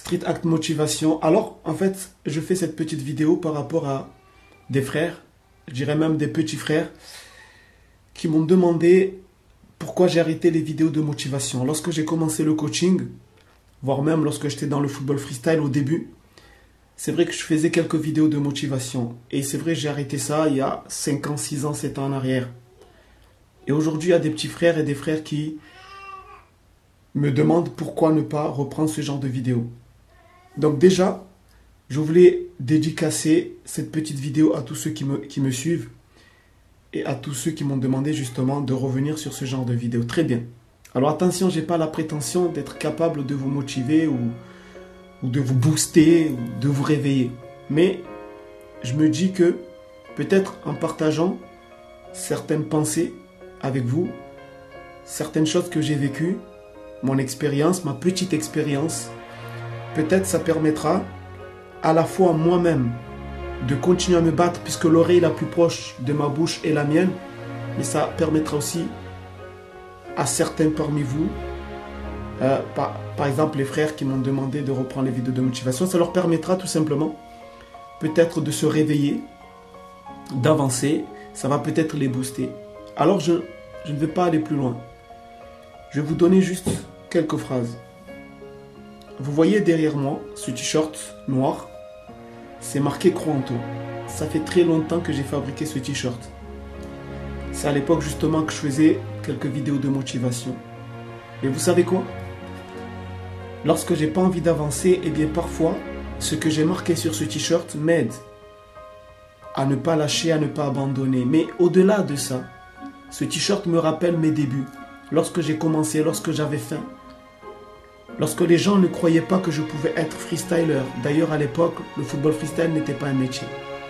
Street Act Motivation. Alors, en fait, je fais cette petite vidéo par rapport à des frères, je dirais même des petits frères, qui m'ont demandé pourquoi j'ai arrêté les vidéos de motivation. Lorsque j'ai commencé le coaching, voire même lorsque j'étais dans le football freestyle au début, c'est vrai que je faisais quelques vidéos de motivation. Et c'est vrai, j'ai arrêté ça il y a 5 ans, 6 ans, 7 ans en arrière. Et aujourd'hui, il y a des petits frères et des frères qui me demandent pourquoi ne pas reprendre ce genre de vidéos. Donc déjà, je voulais dédicacer cette petite vidéo à tous ceux qui me suivent et à tous ceux qui m'ont demandé justement de revenir sur ce genre de vidéo. Très bien. Alors attention, je n'ai pas la prétention d'être capable de vous motiver ou de vous booster ou de vous réveiller. Mais je me dis que peut-être en partageant certaines pensées avec vous, certaines choses que j'ai vécues, mon expérience, ma petite expérience, peut-être ça permettra à la fois moi-même de continuer à me battre puisque l'oreille la plus proche de ma bouche est la mienne, mais ça permettra aussi à certains parmi vous, par exemple les frères qui m'ont demandé de reprendre les vidéos de motivation, ça leur permettra tout simplement peut-être de se réveiller, d'avancer, ça va peut-être les booster. Alors je ne vais pas aller plus loin. Je vais vous donner juste quelques phrases. Vous voyez derrière moi ce t-shirt noir, c'est marqué Crois en toi. Ça fait très longtemps que j'ai fabriqué ce t-shirt. C'est à l'époque justement que je faisais quelques vidéos de motivation. Et vous savez quoi? Lorsque j'ai pas envie d'avancer, eh bien parfois, ce que j'ai marqué sur ce t-shirt m'aide à ne pas lâcher, à ne pas abandonner. Mais au-delà de ça, ce t-shirt me rappelle mes débuts. Lorsque j'ai commencé, lorsque j'avais faim, lorsque les gens ne croyaient pas que je pouvais être freestyler. D'ailleurs, à l'époque, le football freestyle n'était pas un métier.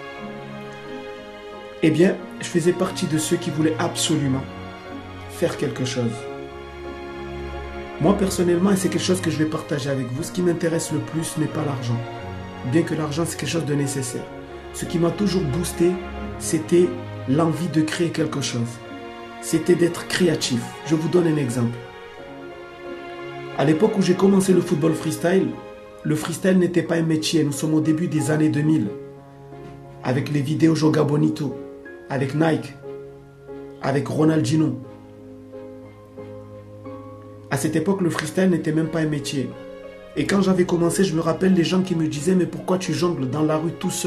Eh bien, je faisais partie de ceux qui voulaient absolument faire quelque chose. Moi, personnellement, et c'est quelque chose que je vais partager avec vous, ce qui m'intéresse le plus n'est pas l'argent. Bien que l'argent, c'est quelque chose de nécessaire. Ce qui m'a toujours boosté, c'était l'envie de créer quelque chose. C'était d'être créatif. Je vous donne un exemple. À l'époque où j'ai commencé le football freestyle, le freestyle n'était pas un métier. Nous sommes au début des années 2000. Avec les vidéos Joga Bonito, avec Nike, avec Ronaldinho. À cette époque, le freestyle n'était même pas un métier. Et quand j'avais commencé, je me rappelle les gens qui me disaient « Mais pourquoi tu jongles dans la rue tout seul ?»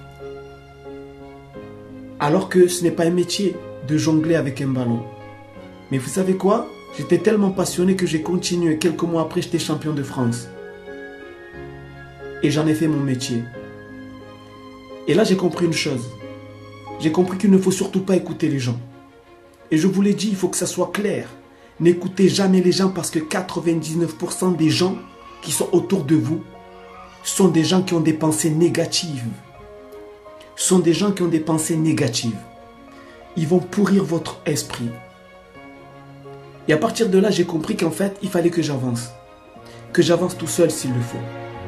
Alors que ce n'est pas un métier de jongler avec un ballon. Mais vous savez quoi? J'étais tellement passionné que j'ai continué. Quelques mois après, j'étais champion de France. Et j'en ai fait mon métier. Et là, j'ai compris une chose. J'ai compris qu'il ne faut surtout pas écouter les gens. Et je vous l'ai dit, il faut que ça soit clair. N'écoutez jamais les gens parce que 99% des gens qui sont autour de vous sont des gens qui ont des pensées négatives. Sont des gens qui ont des pensées négatives. Ils vont pourrir votre esprit. Et à partir de là, j'ai compris qu'en fait, il fallait que j'avance. Que j'avance tout seul s'il le faut.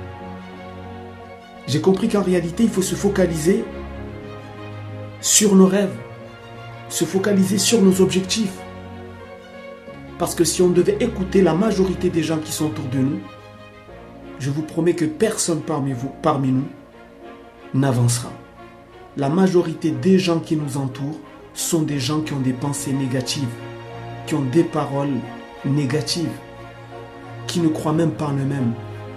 J'ai compris qu'en réalité, il faut se focaliser sur nos rêves. Se focaliser sur nos objectifs. Parce que si on devait écouter la majorité des gens qui sont autour de nous, je vous promets que personne parmi nous, n'avancera. La majorité des gens qui nous entourent sont des gens qui ont des pensées négatives, qui ont des paroles négatives, qui ne croient même pas en eux-mêmes.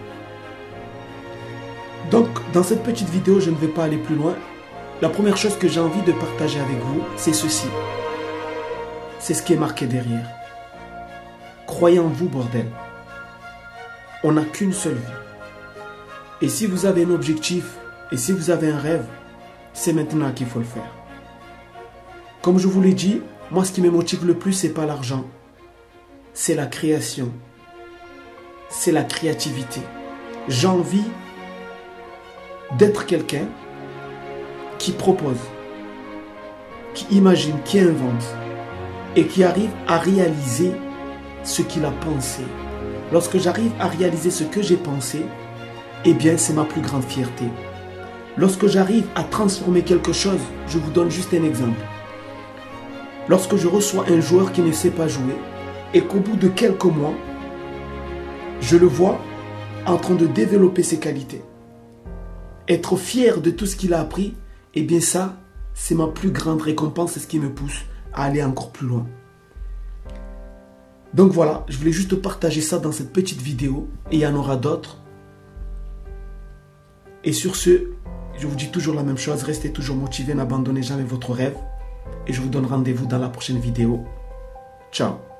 Donc, dans cette petite vidéo, je ne vais pas aller plus loin. La première chose que j'ai envie de partager avec vous, c'est ceci. C'est ce qui est marqué derrière. Croyez en vous, bordel. On n'a qu'une seule vie. Et si vous avez un objectif, et si vous avez un rêve, c'est maintenant qu'il faut le faire. Comme je vous l'ai dit, moi ce qui me motive le plus, c'est pas l'argent. C'est la création. C'est la créativité. J'ai envie d'être quelqu'un qui propose, qui imagine, qui invente et qui arrive à réaliser ce qu'il a pensé. Lorsque j'arrive à réaliser ce que j'ai pensé, eh bien c'est ma plus grande fierté. Lorsque j'arrive à transformer quelque chose, je vous donne juste un exemple. Lorsque je reçois un joueur qui ne sait pas jouer et qu'au bout de quelques mois, je le vois en train de développer ses qualités. Être fier de tout ce qu'il a appris, eh bien ça, c'est ma plus grande récompense, c'est ce qui me pousse à aller encore plus loin. Donc voilà, je voulais juste partager ça dans cette petite vidéo, et il y en aura d'autres. Et sur ce, je vous dis toujours la même chose, restez toujours motivés, n'abandonnez jamais votre rêve. Et je vous donne rendez-vous dans la prochaine vidéo. Ciao.